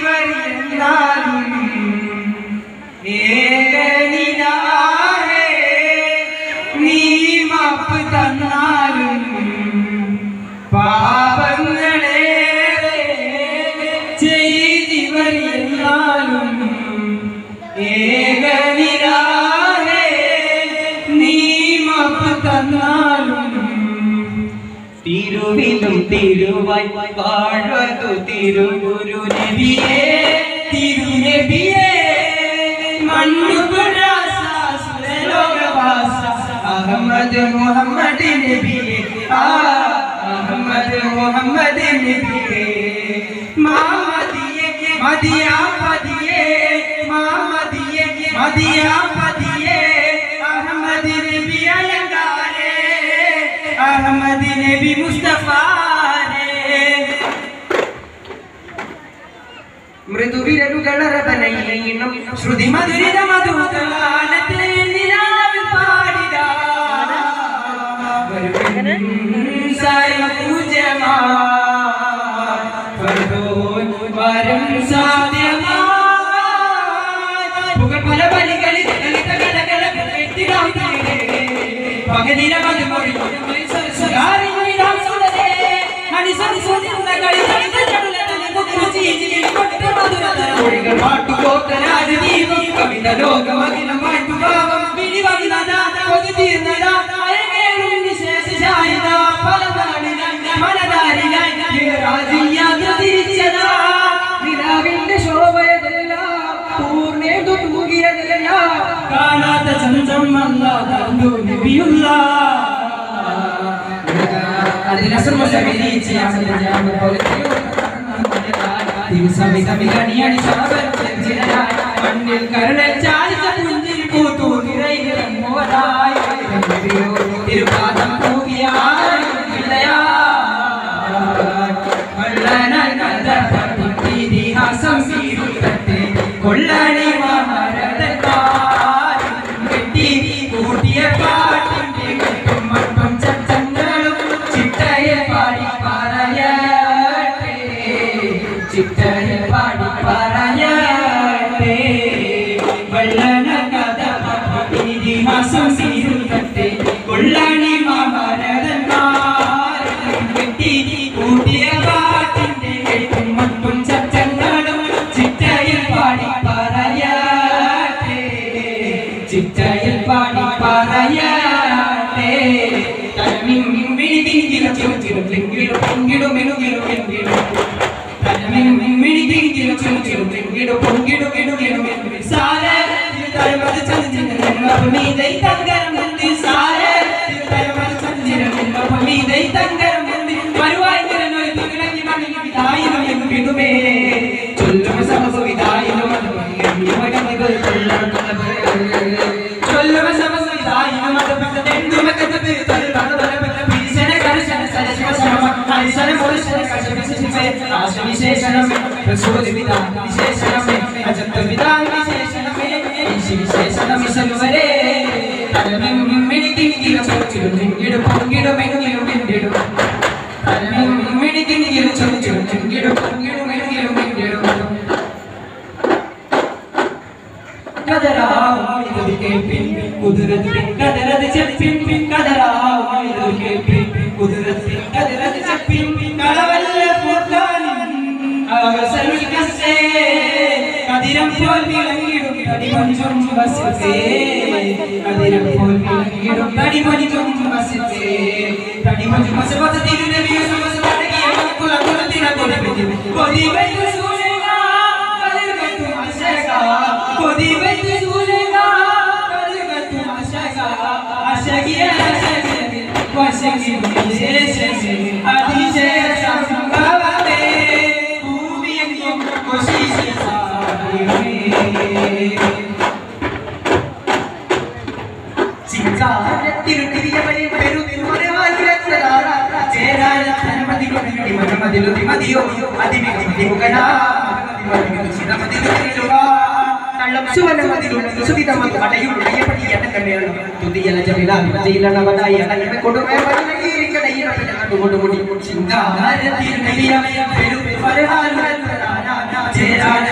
ജീവനാലും ഏകനിലാഹേ നീ മാപ്പ് തന്നാലും പാപങ്ങളേറെ ചെയ്തിവരെന്നാലും ഏകനിലാഹേ നീ മാപ്പ് തന്നാലും തിരുവിലും തിരുവായി വാഴ്വതു തിരുഗുരു നബിയേ തിരുനബിയേ മണ്ണുപുരാസലോകവാസ അഹമ്മദ് മുഹമ്മദ് നബിയേ അഹമ്മദ് മുഹമ്മദ് നബിയേ മാമദിയേ മദിയാ പദിയേ മാമദിയേ മദിയാ പദിയേ അഹമ്മദ് നബി അലങ്കാരേ അഹമ്മദ് നബി മുസ്തഫാരേ മൃദുവിരലുകളറബനയിലും ശ്രുതി മധുരിത മധുഗാനത്തെ നിലാവിൽ പാടിടാ വരും സാധ്യമായി പുകൾ പല ബലികളിൽ പകലിന മധുമൊഴി കവിത ലോകമകിലമായിട്ടുഭാവം നിലാവിന്റെ ശോഭയതെല്ലാം പൂർണ്ണേതു തൂകിയതെല്ലാം കാണാത്ത ചന്ദ്രം അല്ലാതെ നബിയുള്ള മണ്ണിൽ കരളിൽ ചാലിച്ച പുഞ്ചിൽ പൂത്തു നിറയുന്നോരായി തിരുപാദം ഇതിഹാസം കൊള്ളണി കെട്ടി കൂട്ടിയ പാട്ടിന്റെ കെട്ടും മട്ടും ചട്ടങ്ങളും ചിട്ടയെ പാടി പറയട്ടെ ചിട്ടയെ പാടി പറയട്ടെ വള്ളന കഥ ഇതിഹാസം സീരുക്കട്ടെ കൊള്ളണി മഹാരഥന്മാർ കെട്ടി കൂട്ടിയ പാട്ടിന്റെ കെട്ടും മട്ടും ചട്ടങ്ങളും ചിട്ടയിൽ പാടി പറയട്ടെ ചിട്ടയിൽ പാടി പറയട്ടെ Jai